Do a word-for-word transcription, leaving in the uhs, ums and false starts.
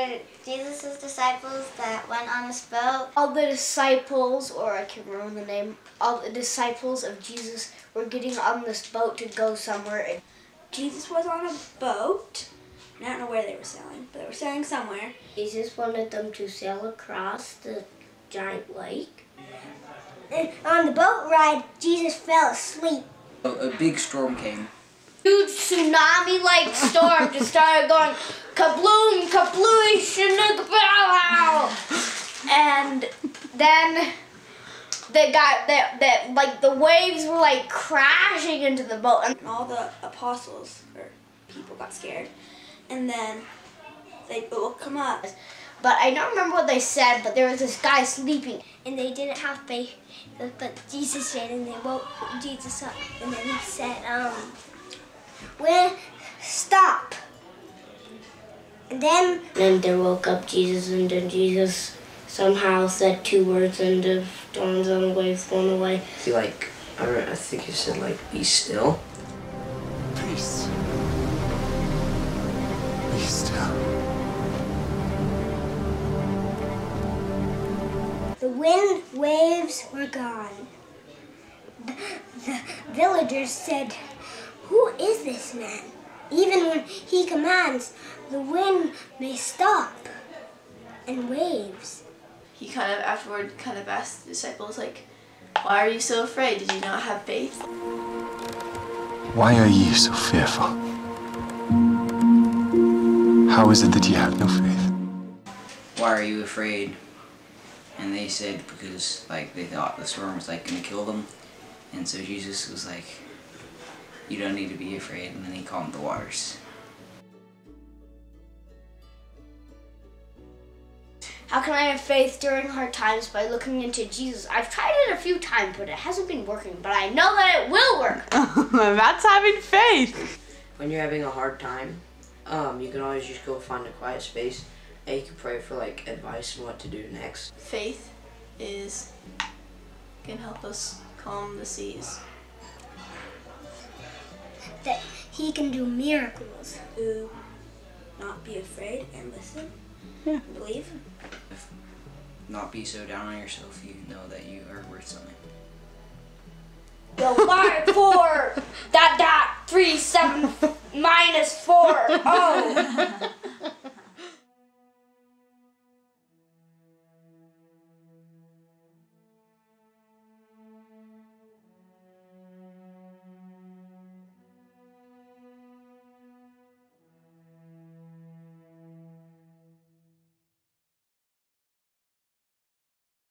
were Jesus' disciples that went on this boat. All the disciples, or I can't remember the name, all the disciples of Jesus were getting on this boat to go somewhere. Jesus was on a boat. I don't know where they were sailing, but they were sailing somewhere. Jesus wanted them to sail across the giant lake. And on the boat ride, Jesus fell asleep. A, a big storm came. Huge tsunami-like storm just started going kabloom, kablooish, and then they got that that like the waves were like crashing into the boat, And all the apostles or people got scared, and then they woke him up. But I don't remember what they said, but there was this guy sleeping. And they didn't have faith, but Jesus did, and they woke Jesus up. And then he said, um, well, stop. And then... Then they woke up Jesus, and then Jesus somehow said two words, and the storms on the waves flown away. He like, I, don't know, I think he said like, be still. Peace. Be still. The wind waves were gone. The, the villagers said, who is this man? Even when he commands, the wind may stop and waves. He kind of afterward kind of asked the disciples, like, why are you so afraid? Did you not have faith? Why are ye so fearful? How is it that ye have no faith? Why are you afraid? And they said because like they thought the storm was like gonna kill them, and so Jesus was like, you don't need to be afraid, and then he calmed the waters. How can I have faith during hard times? By looking into Jesus. I've tried it a few times, but it hasn't been working, but I know that it will work. That's having faith. When you're having a hard time, um, you can always just go find a quiet space and you can pray for like advice on what to do next. Faith is can help us calm the seas. That he can do miracles. To not be afraid and listen. Yeah. And believe. If not be so down on yourself, you know that you are worth something. Yo, five, four, dot, dot, three, seven, minus four, oh.